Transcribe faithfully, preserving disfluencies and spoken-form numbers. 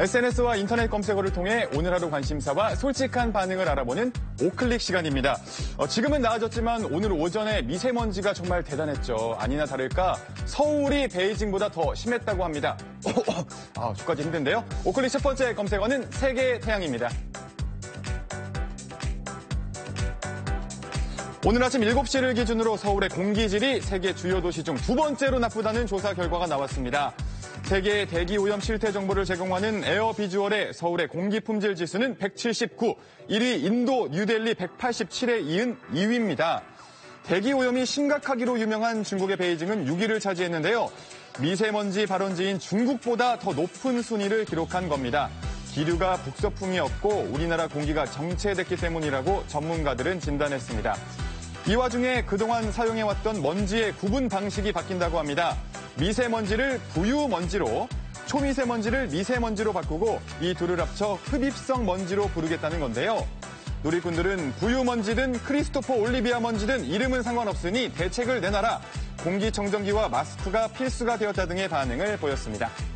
에스엔에스와 인터넷 검색어를 통해 오늘 하루 관심사와 솔직한 반응을 알아보는 오클릭 시간입니다. 어, 지금은 나아졌지만 오늘 오전에 미세먼지가 정말 대단했죠. 아니나 다를까 서울이 베이징보다 더 심했다고 합니다. 아, 저까지 힘든데요. 오클릭 첫 번째 검색어는 세계의 태양입니다. 오늘 아침 일곱 시를 기준으로 서울의 공기질이 세계 주요 도시 중 두 번째로 나쁘다는 조사 결과가 나왔습니다. 세계 대기오염 실태 정보를 제공하는 에어비주얼의 서울의 공기품질 지수는 백칠십구, 일 위 인도 뉴델리 백팔십칠에 이은 이 위입니다. 대기오염이 심각하기로 유명한 중국의 베이징은 육 위를 차지했는데요. 미세먼지 발원지인 중국보다 더 높은 순위를 기록한 겁니다. 기류가 북서풍이었고 우리나라 공기가 정체됐기 때문이라고 전문가들은 진단했습니다. 이 와중에 그동안 사용해왔던 먼지의 구분 방식이 바뀐다고 합니다. 미세먼지를 부유먼지로, 초미세먼지를 미세먼지로 바꾸고 이 둘을 합쳐 흡입성 먼지로 부르겠다는 건데요. 누리꾼들은 부유먼지든 크리스토퍼 올리비아 먼지든 이름은 상관없으니 대책을 내놔라. 공기청정기와 마스크가 필수가 되었다 등의 반응을 보였습니다.